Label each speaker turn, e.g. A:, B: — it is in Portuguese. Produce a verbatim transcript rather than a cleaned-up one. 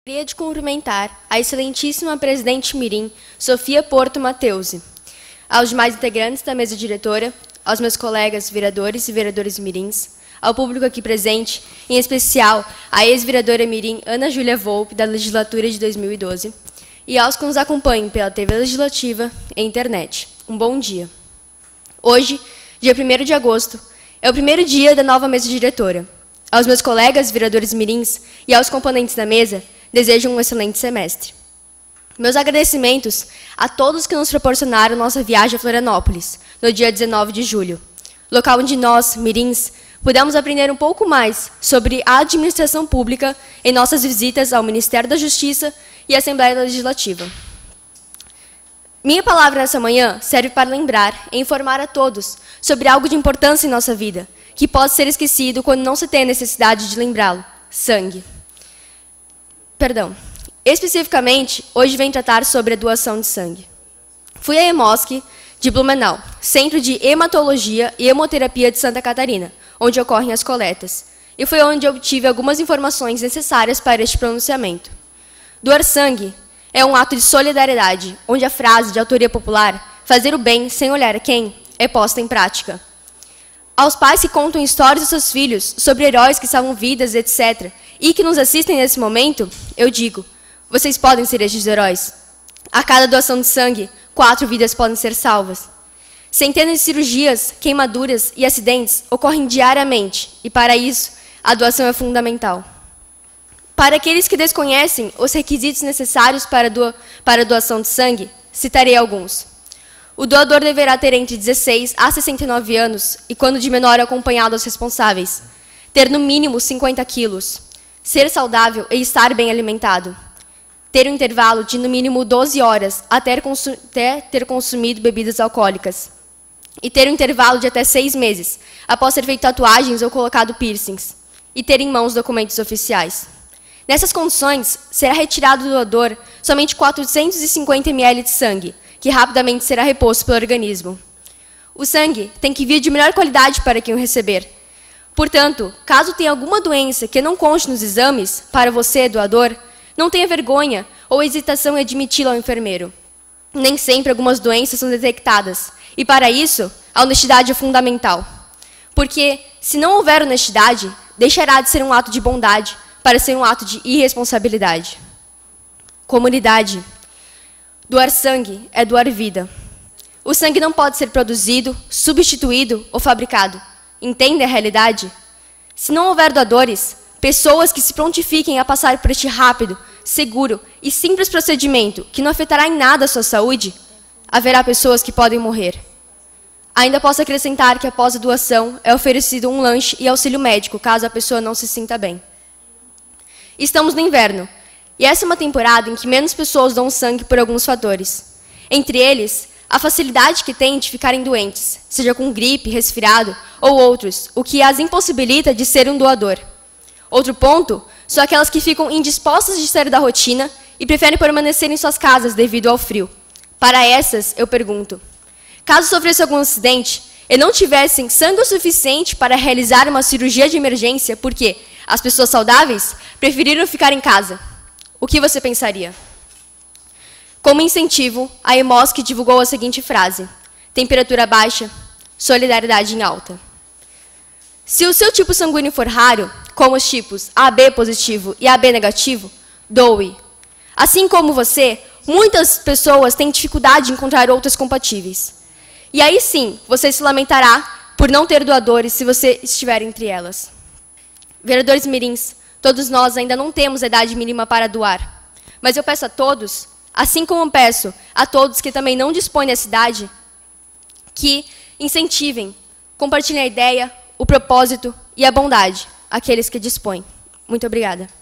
A: Gostaria de cumprimentar a excelentíssima presidente mirim, Sofia Porto Mateusi, aos demais integrantes da mesa diretora, aos meus colegas vereadores e vereadores mirins, ao público aqui presente, em especial à ex-vereadora mirim Ana Júlia Volpe, da legislatura de dois mil e doze, e aos que nos acompanhem pela T V Legislativa e internet. Um bom dia. Hoje, dia primeiro de agosto, é o primeiro dia da nova mesa diretora. Aos meus colegas vereadores mirins e aos componentes da mesa, desejo um excelente semestre. Meus agradecimentos a todos que nos proporcionaram nossa viagem a Florianópolis, no dia dezenove de julho, local onde nós, mirins, pudemos aprender um pouco mais sobre a administração pública em nossas visitas ao Ministério da Justiça e à Assembleia Legislativa. Minha palavra nessa manhã serve para lembrar e informar a todos sobre algo de importância em nossa vida, que pode ser esquecido quando não se tem a necessidade de lembrá-lo: sangue. Perdão. Especificamente, hoje vem tratar sobre a doação de sangue. Fui à EMOSC de Blumenau, Centro de Hematologia e Hemoterapia de Santa Catarina, onde ocorrem as coletas, e foi onde obtive algumas informações necessárias para este pronunciamento. Doar sangue é um ato de solidariedade, onde a frase de autoria popular, fazer o bem sem olhar a quem, é posta em prática. Aos pais que contam histórias dos seus filhos sobre heróis que salvam vidas, etcétera, e que nos assistem nesse momento, eu digo, vocês podem ser estes heróis. A cada doação de sangue, quatro vidas podem ser salvas. Centenas de cirurgias, queimaduras e acidentes ocorrem diariamente, e para isso, a doação é fundamental. Para aqueles que desconhecem os requisitos necessários para, do, para a doação de sangue, citarei alguns. O doador deverá ter entre dezesseis a sessenta e nove anos e, quando de menor, acompanhado aos responsáveis. Ter no mínimo cinquenta quilos. Ser saudável e estar bem alimentado. Ter um intervalo de no mínimo doze horas até, consu até ter consumido bebidas alcoólicas. E ter um intervalo de até seis meses após ter feito tatuagens ou colocado piercings. E ter em mãos documentos oficiais. Nessas condições, será retirado do doador somente quatrocentos e cinquenta mililitros de sangue, que rapidamente será reposto pelo organismo. O sangue tem que vir de melhor qualidade para quem o receber. Portanto, caso tenha alguma doença que não conste nos exames, para você, doador, não tenha vergonha ou hesitação em admiti-la ao enfermeiro. Nem sempre algumas doenças são detectadas, e para isso, a honestidade é fundamental. Porque, se não houver honestidade, deixará de ser um ato de bondade para ser um ato de irresponsabilidade. Comunidade. Doar sangue é doar vida. O sangue não pode ser produzido, substituído ou fabricado. Entende a realidade? Se não houver doadores, pessoas que se prontifiquem a passar por este rápido, seguro e simples procedimento que não afetará em nada a sua saúde, haverá pessoas que podem morrer. Ainda posso acrescentar que após a doação é oferecido um lanche e auxílio médico, caso a pessoa não se sinta bem. Estamos no inverno, e essa é uma temporada em que menos pessoas dão sangue por alguns fatores. Entre eles, a facilidade que têm de ficarem doentes, seja com gripe, resfriado ou outros, o que as impossibilita de ser um doador. Outro ponto são aquelas que ficam indispostas de sair da rotina e preferem permanecer em suas casas devido ao frio. Para essas, eu pergunto, caso sofresse algum acidente e não tivessem sangue o suficiente para realizar uma cirurgia de emergência porque as pessoas saudáveis preferiram ficar em casa, o que você pensaria? Como incentivo, a EMOSC divulgou a seguinte frase: temperatura baixa, solidariedade em alta. Se o seu tipo sanguíneo for raro, como os tipos A B positivo e A B negativo, doe. Assim como você, muitas pessoas têm dificuldade de encontrar outras compatíveis. E aí sim, você se lamentará por não ter doadores se você estiver entre elas. Vereadores mirins, todos nós ainda não temos a idade mínima para doar. Mas eu peço a todos, assim como peço a todos que também não dispõem dessa idade, que incentivem, compartilhem a ideia, o propósito e a bondade àqueles que dispõem. Muito obrigada.